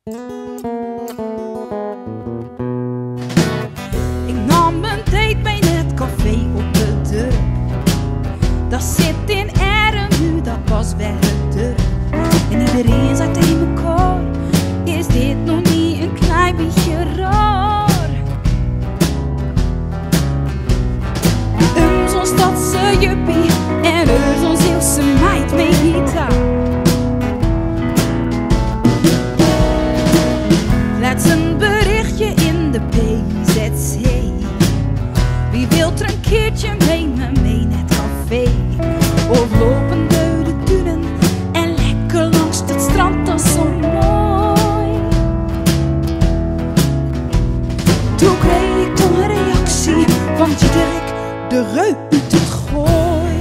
Ik nam een date bij het café op de deur. Dat zit in Eren nu, dat was bij het deur. En iedereen zei tegen elkaar, is dit nog niet een klein beetje raar? Zo'n stadse juppie en zo'n Zeeuwse meid met gitaar. Laat een berichtje in de PZC. Wie wilt er een keertje mee me mee naar het café? Of lopen door de dunen en lekker langs het strand, dat is zo mooi. Toen kreeg ik toch een reactie van Diederik de Reu uit het Gooi.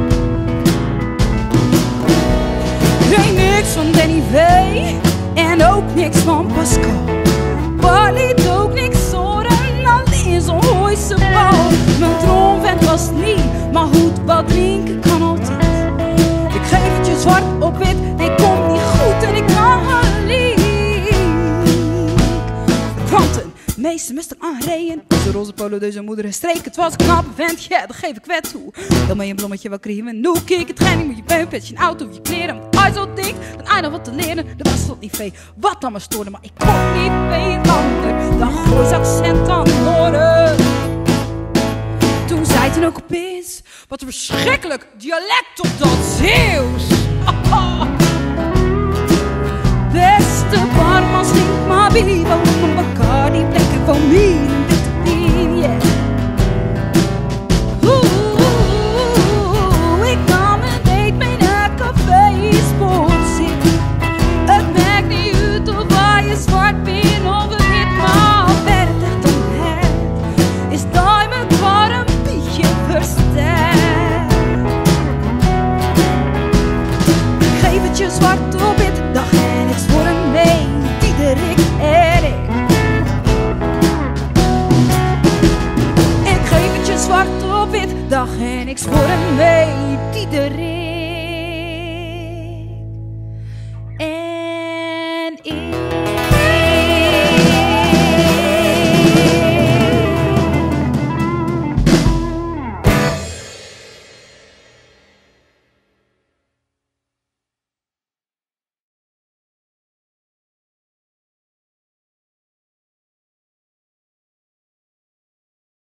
Ik weet niks van Danny V en ook niks van Pascal. Maar liet ook niks horen, alleen zo'n Gooise bal. Mijn droomvent was niet, maar goed, wat drinken kan altijd. Ik geef het je zwart op wit, nee, komt niet goed en ik kan haar liek. Want een meester moest er aanrijden. De roze polo door zijn moeder gestreken. Het was een knappe vent, ja, dat geef ik wet toe. Wil mij een bloemetje wel krijgen, nu kijk het geen. Moet je buikpetje, een auto of je kleren. Want hij zo dik, dan hij nog wat te leren. Dat was tot niet veel, wat dan maar stoorde. Maar ik kon niet bij een ander dan Goois accent aan horen. Toen zei hij ook opeens, wat een verschrikkelijk dialect op dat Zeeuws. Beste barman, schenk maar bier, want mijn Bacardi plekken van mij en witte bier, yeah. Ik nam een date mee naar café Sport City. Het maakt niet uit of waar je zwart bent of wit, maar verder dan het is dat me maar een beetje versterkt. Geef het je zwart op wit, dag en niks voor een mee, Diederik en ik. Ik geef het je zwart op wit, dag en niks voor een mee, Diederik.